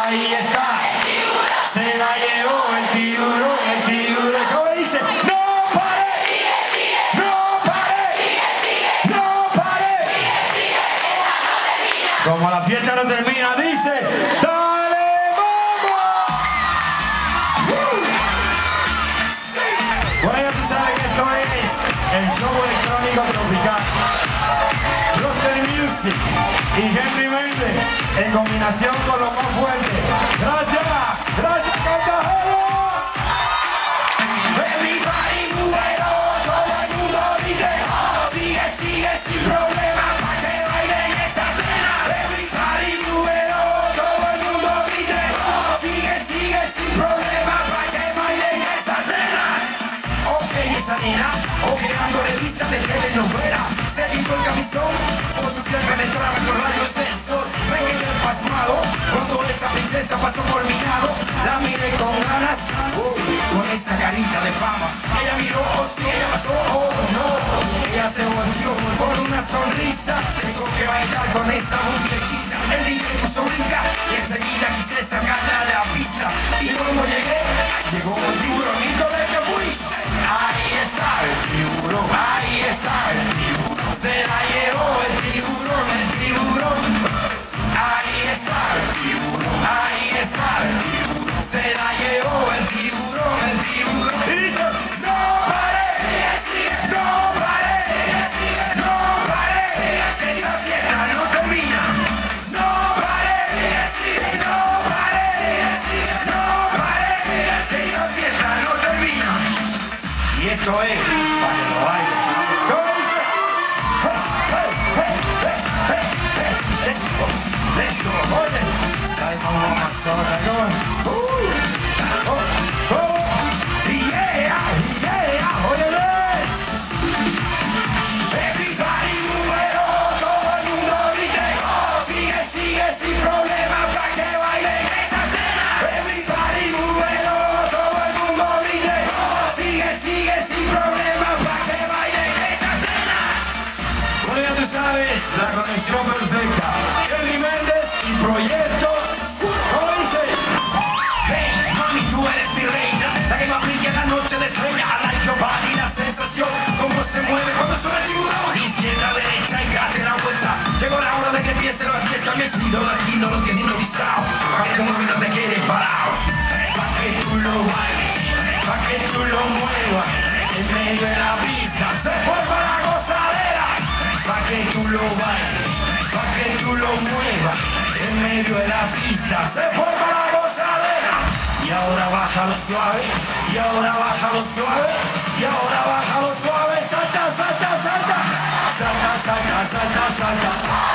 Ahí está. Se la llevó el tiburón, ¿cómo dice? ¡No pare! ¡No pare! ¡No pare! Como la fiesta no termina, dice, ¡dale, vamos! Bueno, tú sabes que esto es el show electrónico tropical. Roster Music y Henry Méndez en combinación con los más fuertes. ¡Gracias! ¡Gracias, Cartagena! Everybody número, todo el mundo grite. Sigue, sigue sin problema para que bailen esa cena. Everybody número, todo el mundo grite. Sigue, sigue sin problema para que bailen esa cena. Ok, esa nena, ok, dándole vista de telenovela. Se quitó el camisón, como su piel penetraba en los rayos del sol. Me quedé pasmado cuando esta princesa pasó por mi lado. La miré con ganas, con esa carita de fama. Ella miró, oh sí, ella pasó, oh no. Ella se volvió con una sonrisa. Tengo que bailar con esta muñequita. El DJ puso brinca y enseguida quise sacarla a la pista. Y cuando llegué, llegó el tiburonito de que fuiste. Ahí está el tiburón, ahí está el tiburón. Se la llevó el tiburón, ahí está el tiburón, ahí está el tiburón. Se la llevó el tiburón, Y dice, no pare, no pare, no pare, esta fiesta no termina. No pare, no pare, no pare, esta fiesta no termina. Y esto es para que lo bailen. Let's go, oye. Ahí vamos a mazorra, yeah, oye, everybody número, todo el mundo grite. Sigue, sigue sin problema para que bailen esa cena. Everybody número, todo el mundo grite. Sigue, sigue sin problema para que bailen esa cena. Bueno, ya tú sabes, la conexión perfecta. Henry Méndez y Proyecto. ¿Cómo dice? Hey, mami, tú eres mi reina, la que más brilla en la noche de estrella. I like your body, la sensación, cómo se mueve cuando suena el tiburón. Izquierda, derecha y date la vuelta. Llegó la hora de que empiece la fiesta. Mi estilo latino lo tiene hipnotizado. Pa' que el móvil no te quede parado. Pa' que tú lo bailes, pa' que tú lo muevas. En medio de la pista se forma la gozadera. Pa' que tú lo bailes, pa' que tú lo muevas. En medio de la pista se forma la gozadera. Y ahora bájalo suave, y ahora bájalo suave, y ahora bájalo suave. Salta, salta, salta, salta, salta, salta, salta.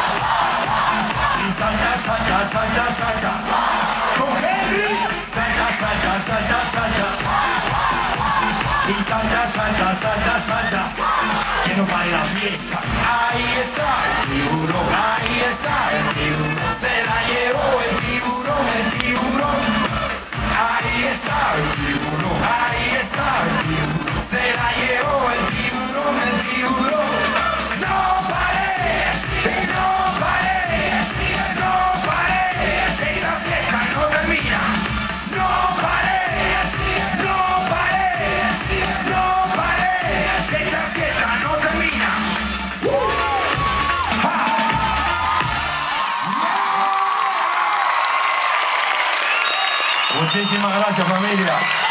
Y salta, salta, salta, salta. Con Henry, salta, salta, salta, salta. Y salta, salta, salta, salta. Que no pare la fiesta. Ahí está el tiburón, ahí está el tiburón. Se la llevó el tiburón, Ahí está el tiburón, ahí está el tiburón. Se la llevó el tiburón, No pare, no pare, no pare. Esta fiesta no termina. No pare, no pare, no pare. Esta fiesta no termina. Muchísimas gracias, familia.